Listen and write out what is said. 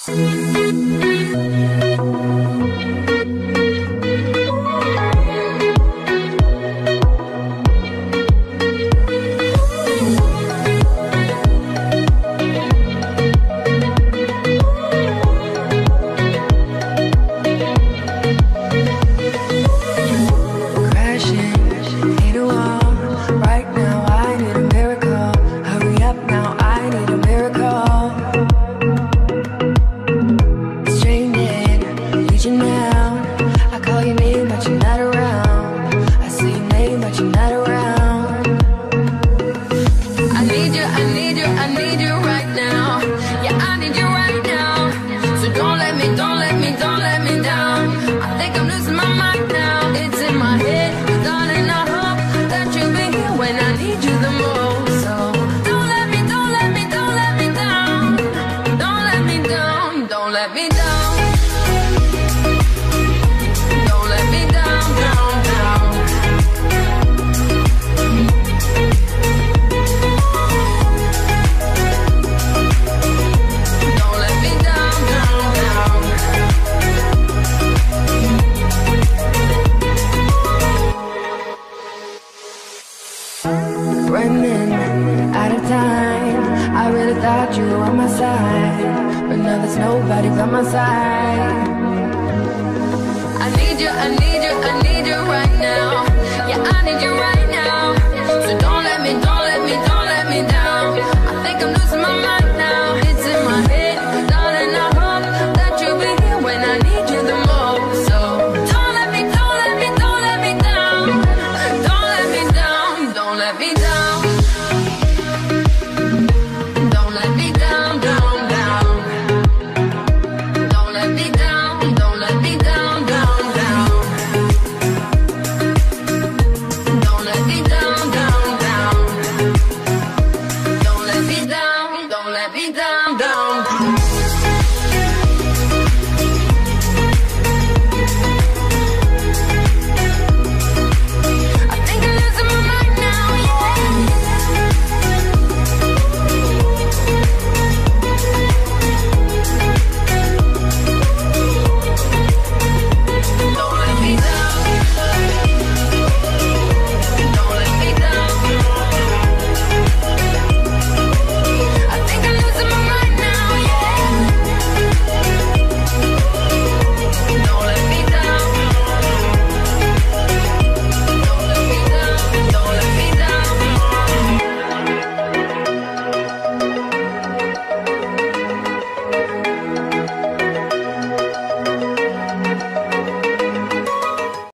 Running out of time, I really thought you were on my side, but now there's nobody by my side. I need you, I need you, I need you right now. Yeah, I need you right now.